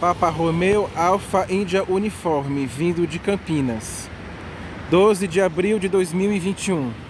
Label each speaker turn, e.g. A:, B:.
A: Papa Romeo Alfa Índia Uniforme, vindo de Campinas. 12 de abril de 2021.